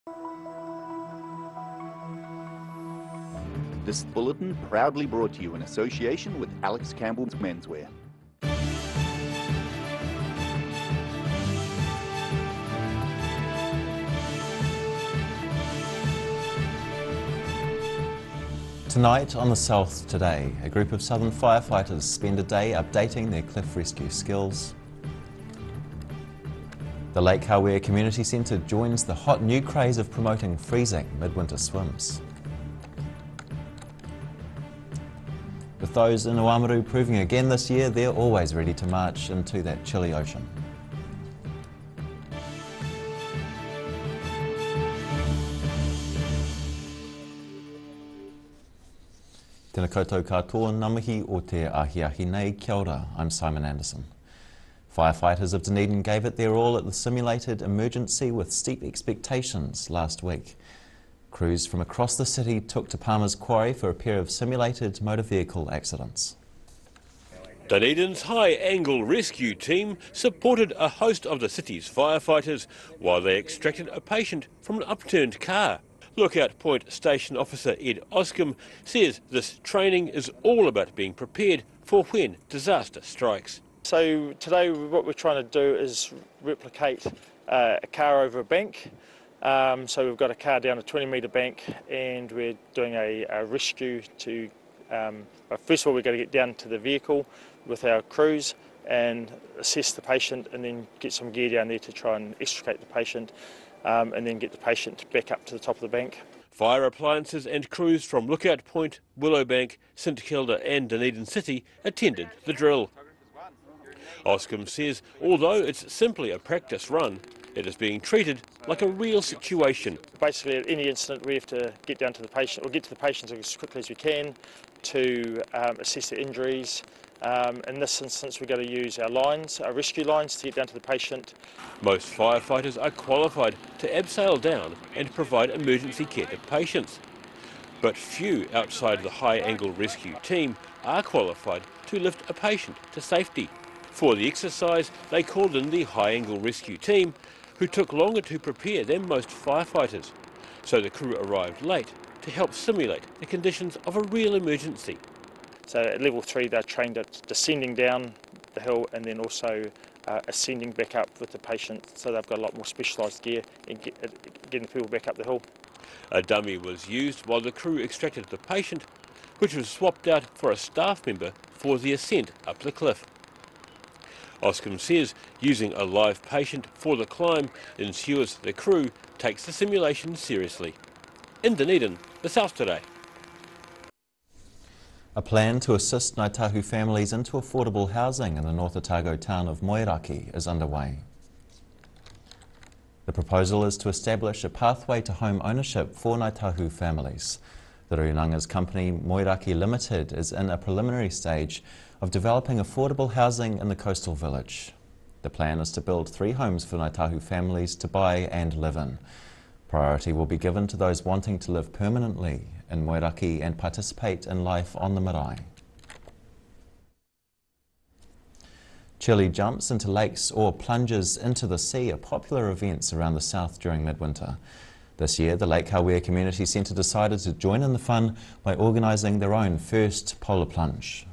This bulletin proudly brought to you in association with Alex Campbell's Menswear. Tonight on The South Today, a group of southern firefighters spend a day updating their cliff rescue skills. The Lake Hawea Community Centre joins the hot new craze of promoting freezing midwinter swims. With those in Oamaru proving again this year, they're always ready to march into that chilly ocean. Tēnā koutou katoa, ngā mihi o te ahiahi nei, kia ora, I'm Simon Anderson. Firefighters of Dunedin gave it their all at the simulated emergency with steep expectations last week. Crews from across the city took to Palmer's Quarry for a pair of simulated motor vehicle accidents. Dunedin's high-angle rescue team supported a host of the city's firefighters while they extracted a patient from an upturned car. Lookout Point Station Officer Ed Oscombe says this training is all about being prepared for when disaster strikes. So today what we're trying to do is replicate a car over a bank. So we've got a car down a 20-metre bank and we're doing a rescue to, first of all we're going to get down to the vehicle with our crews and assess the patient and then get some gear down there to try and extricate the patient and then get the patient back up to the top of the bank. Fire appliances and crews from Lookout Point, Willowbank, St Kilda and Dunedin City attended the drill. Oscombe says although it's simply a practice run, it is being treated like a real situation. Basically at any incident we have to get down to the patient, or get to the patients as quickly as we can to assess their injuries. In this instance we're going to use our lines, our rescue lines, to get down to the patient. Most firefighters are qualified to abseil down and provide emergency care to patients. But few outside the high-angle rescue team are qualified to lift a patient to safety. For the exercise, they called in the high-angle rescue team, who took longer to prepare than most firefighters. So the crew arrived late to help simulate the conditions of a real emergency. So at level 3 they're trained at descending down the hill and then also ascending back up with the patient, so they've got a lot more specialised gear in getting the people back up the hill. A dummy was used while the crew extracted the patient, which was swapped out for a staff member for the ascent up the cliff. Oscombe says using a live patient for the climb ensures the crew takes the simulation seriously. In Dunedin, The South Today. A plan to assist Ngāi Tahu families into affordable housing in the North Otago town of Moeraki is underway. The proposal is to establish a pathway to home ownership for Ngāi Tahu families. The Rūnanga's company Moeraki Limited is in a preliminary stage of developing affordable housing in the coastal village. The plan is to build 3 homes for Ngāi Tahu families to buy and live in. Priority will be given to those wanting to live permanently in Moeraki and participate in life on the marae. Chilly jumps into lakes or plunges into the sea are popular events around the south during midwinter. This year, the Lake Hawea Community Centre decided to join in the fun by organising their own first polar plunge.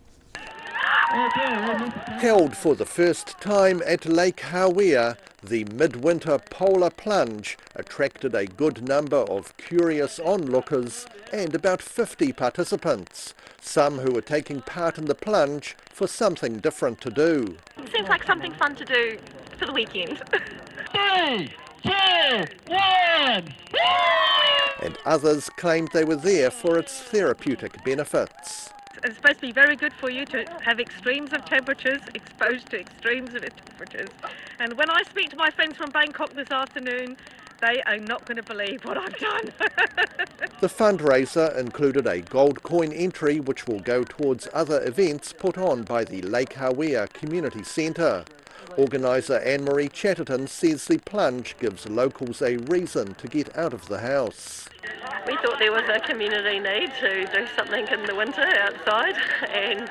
Held for the first time at Lake Hawea, the Midwinter Polar Plunge attracted a good number of curious onlookers and about 50 participants, some who were taking part in the plunge for something different to do. Seems like something fun to do for the weekend. 3, 2, 1! And others claimed they were there for its therapeutic benefits. It's supposed to be very good for you to have extremes of temperatures, exposed to extremes of temperatures. And when I speak to my friends from Bangkok this afternoon, they are not going to believe what I've done. The fundraiser included a gold coin entry which will go towards other events put on by the Lake Hawea Community Centre. Organiser Anne-Marie Chatterton says the plunge gives locals a reason to get out of the house. We thought there was a community need to do something in the winter outside and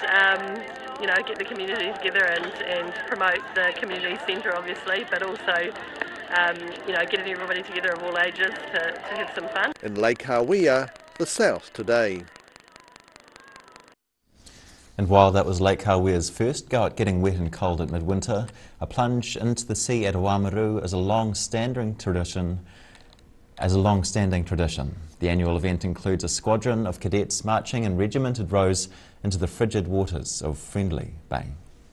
get the community together and promote the community centre obviously, but also you know, getting everybody together of all ages to have some fun. In Lake Hawea, the South Today. And while that was Lake Hawea's first go at getting wet and cold at midwinter, a plunge into the sea at Oamaru is a long-standing tradition. The annual event includes a squadron of cadets marching in regimented rows into the frigid waters of Friendly Bay.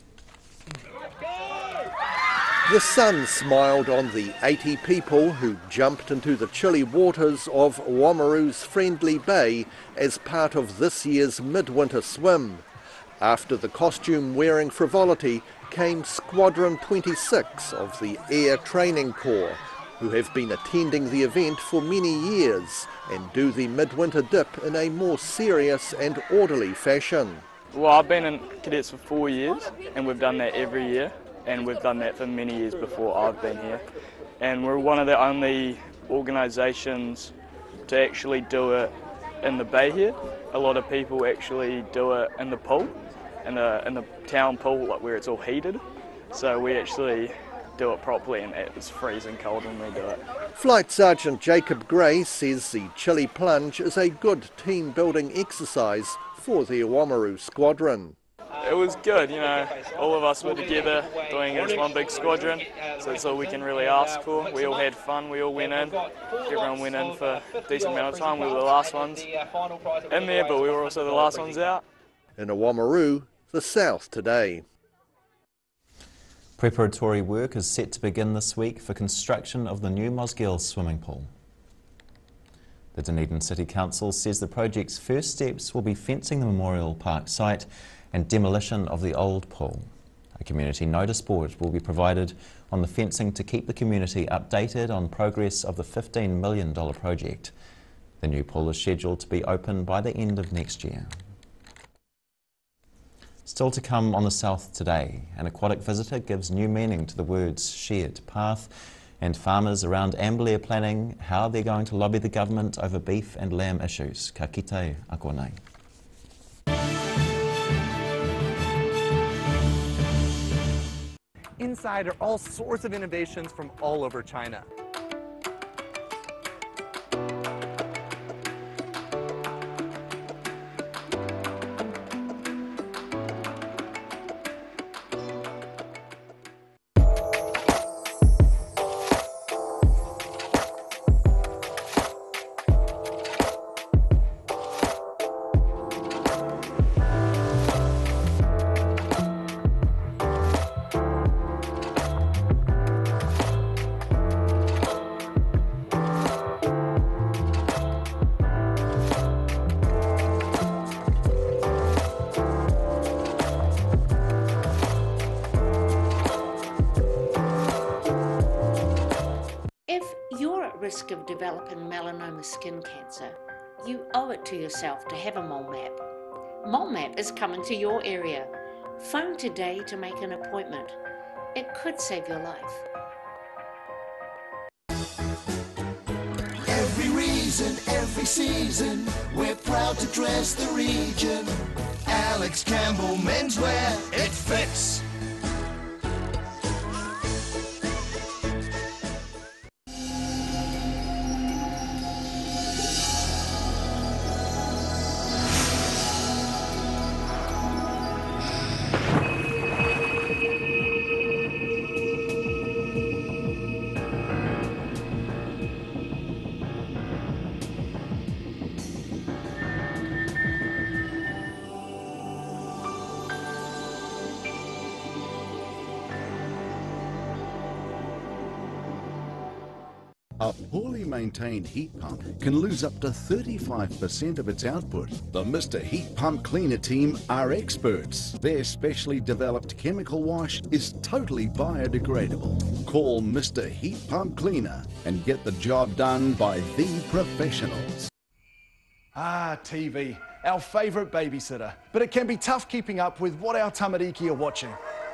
The sun smiled on the 80 people who jumped into the chilly waters of Oamaru's Friendly Bay as part of this year's midwinter swim. After the costume-wearing frivolity came Squadron 26 of the Air Training Corps, who have been attending the event for many years and do the midwinter dip in a more serious and orderly fashion. Well, I've been in cadets for 4 years and we've done that every year, and we've done that for many years before I've been here. And we're one of the only organisations to actually do it in the bay here. A lot of people actually do it in the pool, in the town pool, like where it's all heated. So we actually do it properly, and it's freezing cold when we do it. Flight Sergeant Jacob Gray says the chilly plunge is a good team building exercise for the Oamaru squadron. It was good, you know, all of us were together doing it as one big squadron, so that's all we can really ask for. We all had fun, we all went in, everyone went in for a decent amount of time. We were the last ones in there, but we were also the last ones out. In Oamaru, the South Today. Preparatory work is set to begin this week for construction of the new Mosgiel swimming pool. The Dunedin City Council says the project's first steps will be fencing the Memorial Park site and demolition of the old pool. A community notice board will be provided on the fencing to keep the community updated on progress of the $15 million project. The new pool is scheduled to be open by the end of next year. Still to come on the South Today, an aquatic visitor gives new meaning to the words shared path, and farmers around Amberley are planning how they're going to lobby the government over beef and lamb issues. Ka kite a konei. Inside are all sorts of innovations from all over China. Risk of developing melanoma skin cancer, you owe it to yourself to have a mole map. Mole map is coming to your area. Phone today to make an appointment. It could save your life. Every reason, every season, we're proud to dress the region. Alex Campbell menswear, it fits. A poorly maintained heat pump can lose up to 35% of its output. The Mr. Heat Pump Cleaner team are experts. Their specially developed chemical wash is totally biodegradable. Call Mr. Heat Pump Cleaner and get the job done by the professionals. Ah, TV, our favourite babysitter. But it can be tough keeping up with what our tamariki are watching.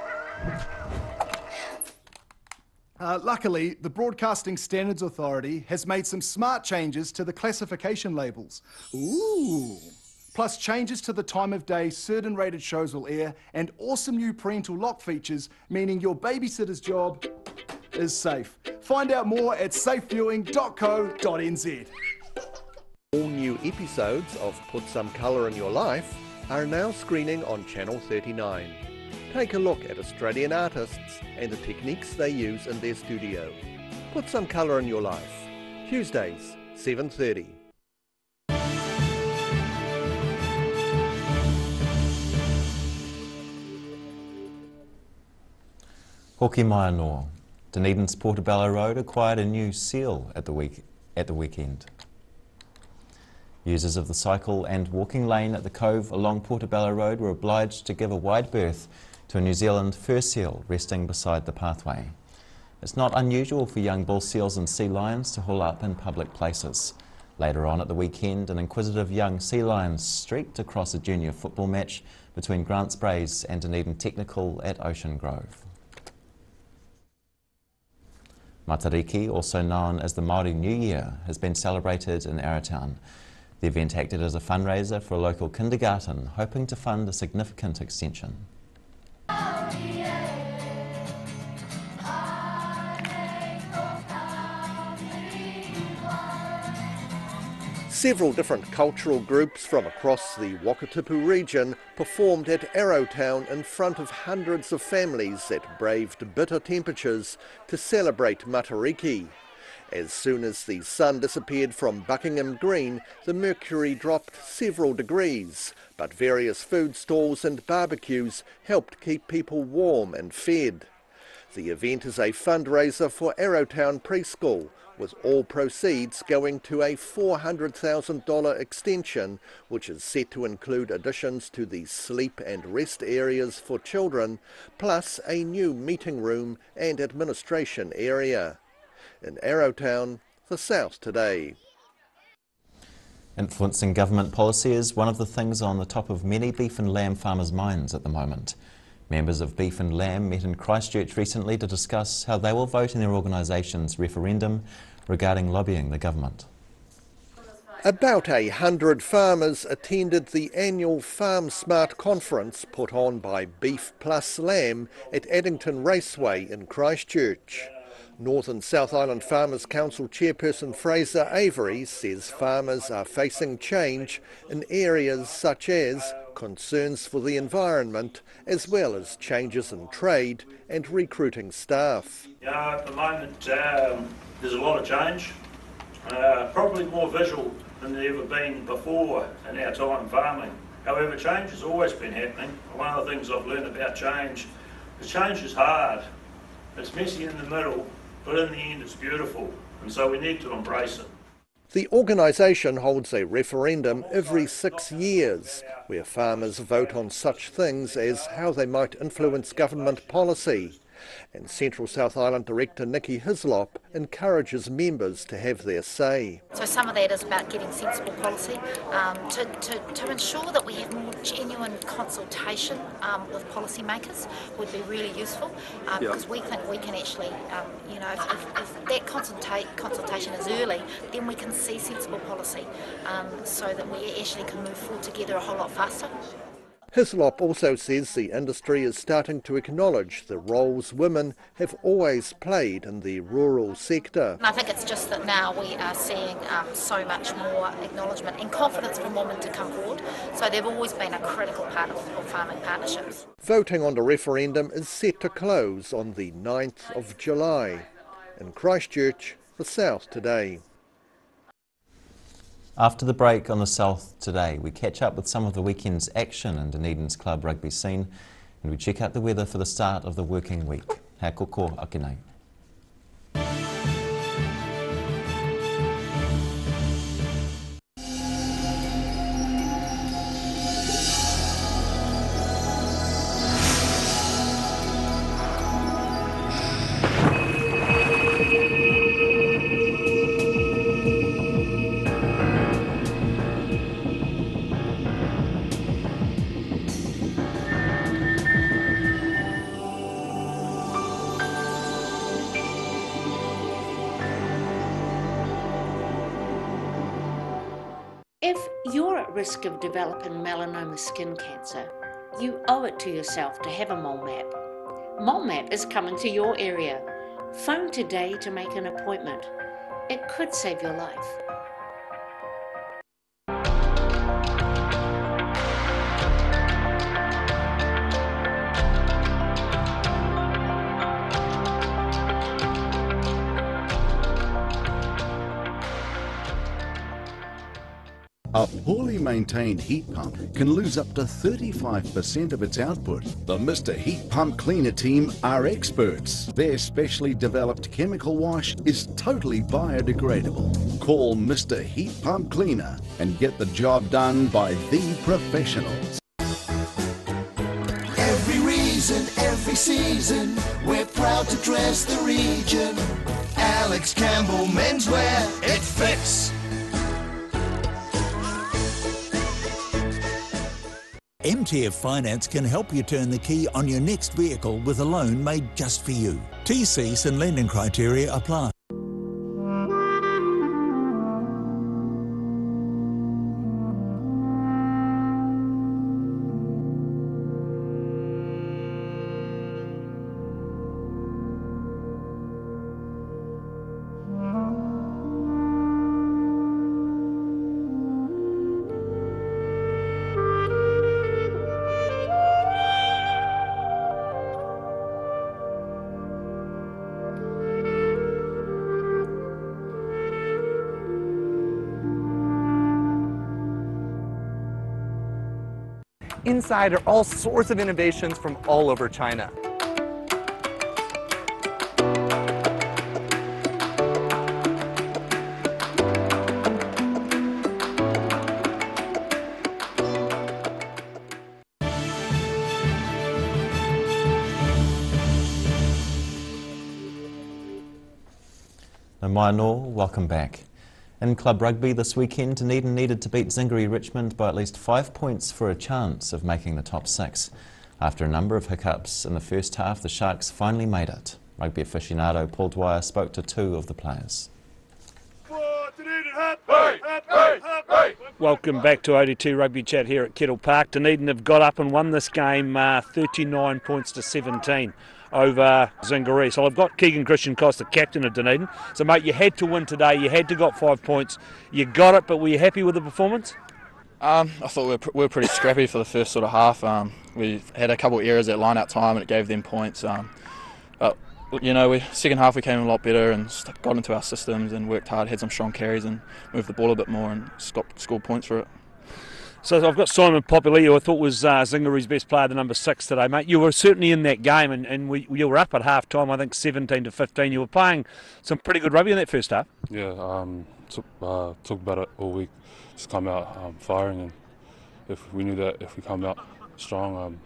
Luckily, the Broadcasting Standards Authority has made some smart changes to the classification labels. Ooh! Plus changes to the time of day certain rated shows will air, and awesome new parental lock features, meaning your babysitter's job is safe. Find out more at safeviewing.co.nz. All new episodes of Put Some Colour in Your Life are now screening on Channel 39. Take a look at Australian artists and the techniques they use in their studio. Put Some Colour in Your Life, Tuesdays, 7:30. Hoki mai anō. Dunedin's Portobello Road acquired a new seal at the weekend. Users of the cycle and walking lane at the cove along Portobello Road were obliged to give a wide berth to a New Zealand fur seal resting beside the pathway. It's not unusual for young bull seals and sea lions to haul up in public places. Later on at the weekend, an inquisitive young sea lion streaked across a junior football match between Grants Braes and Dunedin Technical at Ocean Grove. Matariki, also known as the Māori New Year, has been celebrated in Arrowtown. The event acted as a fundraiser for a local kindergarten, hoping to fund a significant extension. Several different cultural groups from across the Wakatipu region performed at Arrowtown in front of hundreds of families that braved bitter temperatures to celebrate Matariki. As soon as the sun disappeared from Buckingham Green, the mercury dropped several degrees, but various food stalls and barbecues helped keep people warm and fed. The event is a fundraiser for Arrowtown Preschool, with all proceeds going to a $400,000 extension, which is set to include additions to the sleep and rest areas for children, plus a new meeting room and administration area. In Arrowtown, the South Today. Influencing government policy is one of the things on the top of many beef and lamb farmers' minds at the moment. Members of Beef and Lamb met in Christchurch recently to discuss how they will vote in their organisation's referendum regarding lobbying the government. About 100 farmers attended the annual Farm Smart conference put on by Beef Plus Lamb at Addington Raceway in Christchurch. Northern South Island Farmers Council chairperson Fraser Avery says farmers are facing change in areas such as concerns for the environment, as well as changes in trade and recruiting staff. Yeah, at the moment there's a lot of change, probably more visual than there ever been before in our time farming. However, change has always been happening. One of the things I've learned about change is change is hard. It's messy in the middle, but in the end it's beautiful, and so we need to embrace it. The organisation holds a referendum every 6 years, where farmers vote on such things as how they might influence government policy. And Central South Island Director Nikki Hislop encourages members to have their say. So some of that is about getting sensible policy, to ensure that we have more genuine consultation with policymakers would be really useful, because we think we can actually, if that consultation is early, then we can see sensible policy, so that we actually can move forward together a whole lot faster. Hislop also says the industry is starting to acknowledge the roles women have always played in the rural sector. I think it's just that now we are seeing so much more acknowledgement and confidence from women to come forward, so they've always been a critical part of farming partnerships. Voting on the referendum is set to close on the 9th of July. In Christchurch, the South Today. After the break on the South Today, we catch up with some of the weekend's action in Dunedin's club rugby scene, and we check out the weather for the start of the working week. Hea koko ake nei. If you're at risk of developing melanoma skin cancer, you owe it to yourself to have a mole map. Mole map is coming to your area. Phone today to make an appointment. It could save your life. A poorly maintained heat pump can lose up to 35% of its output. The Mr. Heat Pump Cleaner team are experts. Their specially developed chemical wash is totally biodegradable. Call Mr. Heat Pump Cleaner and get the job done by the professionals. Every reason, every season, we're proud to dress the region. Alex Campbell Menswear, it fits. MTF Finance can help you turn the key on your next vehicle with a loan made just for you. TCs and lending criteria apply. Inside are all sorts of innovations from all over China. Mai Nor, welcome back. In club rugby this weekend, Dunedin needed to beat Zingaree Richmond by at least 5 points for a chance of making the top 6. After a number of hiccups in the first half, the Sharks finally made it. Rugby aficionado Paul Dwyer spoke to 2 of the players. Welcome back to OD2 Rugby Chat here at Kettle Park. Dunedin have got up and won this game 39 points to 17 over Zingaree. So I've got Keegan Christian Cost, the captain of Dunedin. So mate, you had to win today, you had to got 5 points. You got it, but were you happy with the performance? I thought we were pretty scrappy for the first sort of half. We had a couple of errors at line-out time and it gave them points. But you know, second half we came a lot better and got into our systems and worked hard, had some strong carries and moved the ball a bit more and scored points for it. So I've got Simon Populi, who I thought was Zingaree's best player, the number 6 today, mate. You were certainly in that game and you were up at half time, I think 17 to 15. You were playing some pretty good rugby in that first half. Yeah, talked about it all week. Just come out firing, and if we knew that if we come out strong,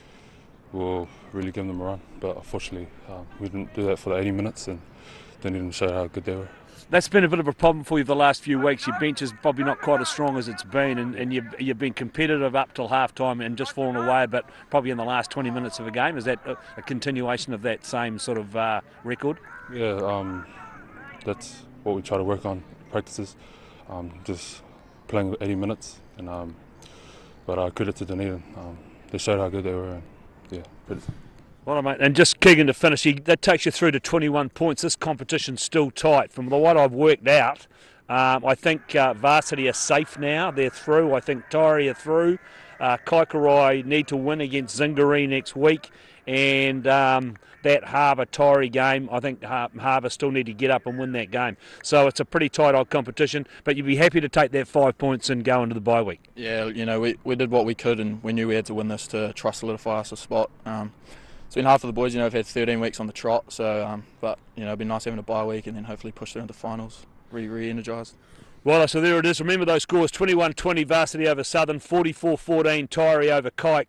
we'll really give them a run. But unfortunately, we didn't do that for the 80 minutes and didn't even show how good they were. That's been a bit of a problem for you the last few weeks. Your bench is probably not quite as strong as it's been, and you've been competitive up till half time and just fallen away, but probably in the last 20 minutes of a game. Is that a continuation of that same sort of record? Yeah, that's what we try to work on practices, just playing 80 minutes. And but credit to Dunedin, they showed how good they were. And, yeah, credit. Well, mate, and just Keegan to finish, that takes you through to 21 points. This competition's still tight. From what I've worked out, I think Varsity are safe now. They're through. I think Taieri are through. Kaikorai need to win against Zingaree next week. And that Harbour-Taieri game, I think Harbour still need to get up and win that game. So it's a pretty tight old competition, but you'd be happy to take that 5 points and go into the bye week. Yeah, you know, we did what we could and we knew we had to win this to try to solidify us a spot. It's been hard for the boys, you know, we've had 13 weeks on the trot, so but you know, it'd be nice having a bye week and then hopefully push through into finals, re-energised. Well, so there it is. Remember those scores: 21-20 Varsity over Southern, 44-14 Taieri over Kaik,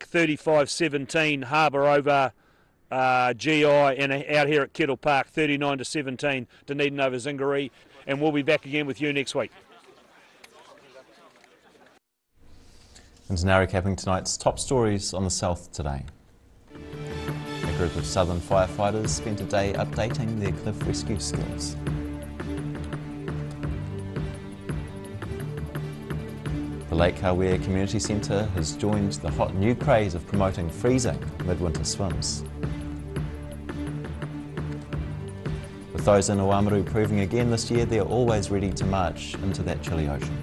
35-17 Harbour over GI, and out here at Kettle Park, 39-17 Dunedin over Zingaree, and we'll be back again with you next week. And now recapping tonight's top stories on the South today. A group of Southern firefighters spent a day updating their cliff rescue skills. The Lake Hawea Community Centre has joined the hot new craze of promoting freezing midwinter swims. with those in Oamaru proving again this year they're always ready to march into that chilly ocean.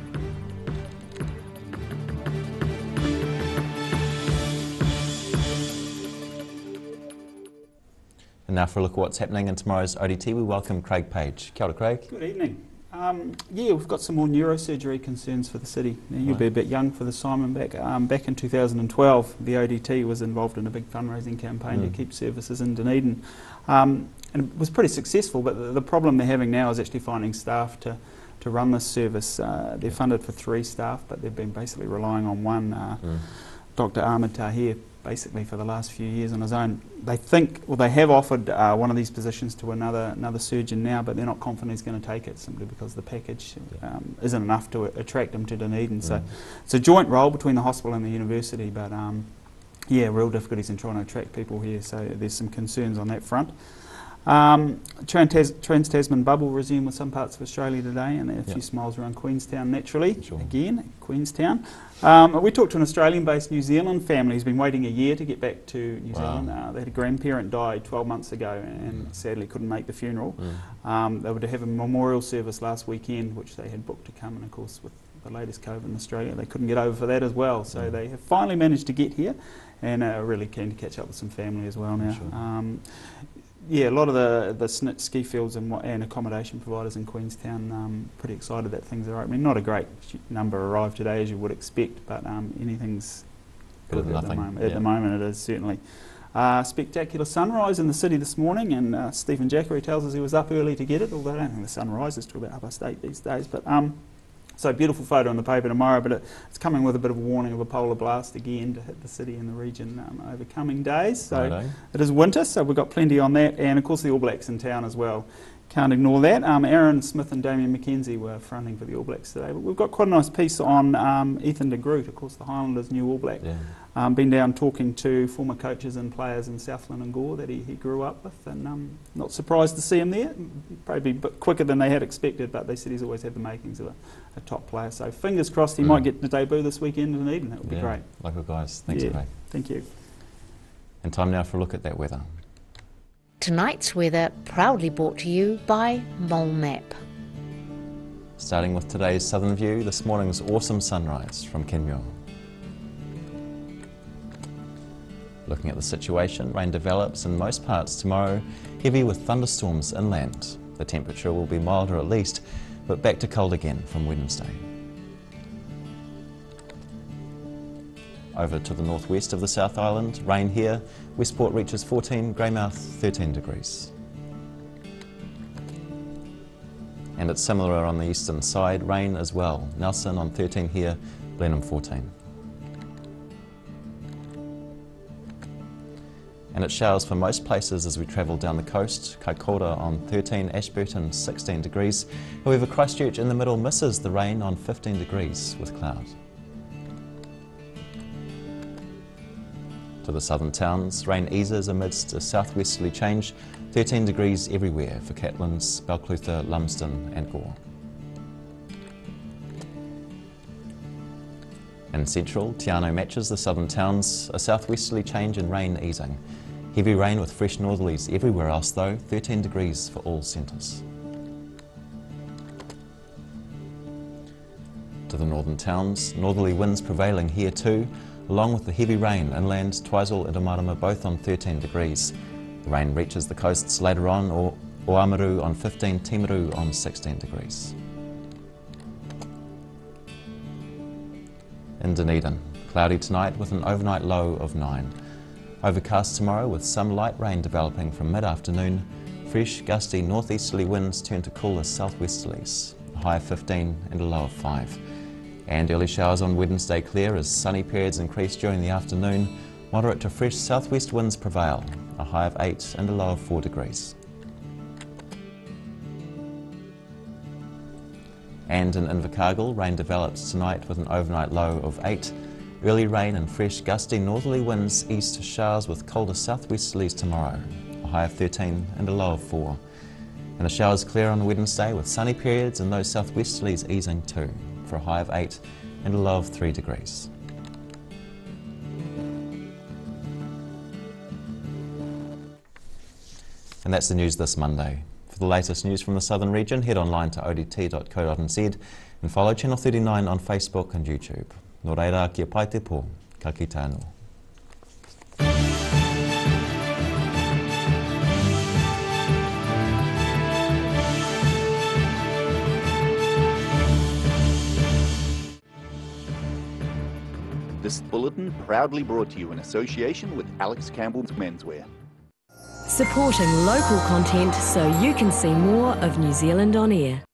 And now for a look at what's happening in tomorrow's ODT, we welcome Craig Page. Kia ora, Craig. Good evening. Yeah, we've got some more neurosurgery concerns for the city. Now, you'll be a bit young for the Simon. Back in 2012, the ODT was involved in a big fundraising campaign to keep services in Dunedin. And it was pretty successful, but the problem they're having now is actually finding staff to run this service. They're funded for 3 staff, but they've been basically relying on one, Dr. Ahmed Tahir, basically for the last few years on his own. They think, well, they have offered one of these positions to another surgeon now, but they're not confident he's going to take it simply because the package isn't enough to attract him to Dunedin. So it's a joint role between the hospital and the university, but yeah, real difficulties in trying to attract people here, so there's some concerns on that front. Trans-Tasman bubble resumed with some parts of Australia today, and there are a few smiles around Queenstown naturally. Again, Queenstown. We talked to an Australian-based New Zealand family who's been waiting a year to get back to New Zealand. They had a grandparent die 12 months ago and sadly couldn't make the funeral. They were to have a memorial service last weekend, which they had booked to come, and of course with the latest COVID in Australia, they couldn't get over for that as well. So they have finally managed to get here, and are really keen to catch up with some family as well now. Yeah, a lot of the SNIT ski fields and accommodation providers in Queenstown pretty excited that things are opening. Not a great number arrived today as you would expect, but anything's good at the moment. At the moment it is certainly. Spectacular sunrise in the city this morning, and Stephen Jackery tells us he was up early to get it, although I don't think the sun rises till about 8:30 these days. But so beautiful photo in the paper tomorrow, but it's coming with a bit of a warning of a polar blast again to hit the city and the region over coming days. So it is winter, so we've got plenty on that, and of course the All Blacks in town as well. Can't ignore that. Aaron Smith and Damien McKenzie were fronting for the All Blacks today, but we've got quite a nice piece on Ethan de Groot, of course the Highlanders' new All Black. Been down talking to former coaches and players in Southland and Gore that he grew up with, and not surprised to see him there. Probably a bit quicker than they had expected, but they said he's always had the makings of a top player. So fingers crossed he might get the debut this weekend in Dunedin. That would be great. Local guys. Thanks, Craig. Thank you. And time now for a look at that weather. Tonight's weather proudly brought to you by Mole Map. Starting with today's southern view, this morning's awesome sunrise from Kenmure. Looking at the situation, rain develops in most parts tomorrow, heavy with thunderstorms inland. The temperature will be milder at least, but back to cold again from Wednesday. Over to the northwest of the South Island, rain here. Westport reaches 14, Greymouth 13 degrees. And it's similar on the eastern side, rain as well. Nelson on 13 here, Blenheim 14. And it showers for most places as we travel down the coast. Kaikoura on 13, Ashburton 16 degrees. However, Christchurch in the middle misses the rain on 15 degrees with cloud. To the southern towns, rain eases amidst a southwesterly change, 13 degrees everywhere for Catlins, Balclutha, Lumsden and Gore. In central, Te Anau matches the southern towns, a southwesterly change and rain easing. Heavy rain with fresh northerlies everywhere else though, 13 degrees for all centres. To the northern towns, northerly winds prevailing here too, along with the heavy rain inland, Twizel and Omarama both on 13 degrees. The rain reaches the coasts later on, Oamaru on 15, Timaru on 16 degrees. In Dunedin, cloudy tonight with an overnight low of 9. Overcast tomorrow with some light rain developing from mid-afternoon. Fresh, gusty northeasterly winds turn to cooler southwesterlies, a high of 15 and a low of 5. And early showers on Wednesday clear as sunny periods increase during the afternoon. Moderate to fresh southwest winds prevail, a high of 8 and a low of 4 degrees. And in Invercargill, rain develops tonight with an overnight low of 8. Early rain and fresh gusty northerly winds ease to showers with colder southwesterlies tomorrow, a high of 13 and a low of 4. And the showers clear on Wednesday with sunny periods and those southwesterlies easing too, for a high of 8 and a low of 3 degrees. And that's the news this Monday. For the latest news from the southern region, head online to odt.co.nz and follow Channel 39 on Facebook and YouTube. Nō reira, kia pai te pō, ka ki tānu. This bulletin proudly brought to you in association with Alex Campbell's Menswear. Supporting local content so you can see more of New Zealand on air.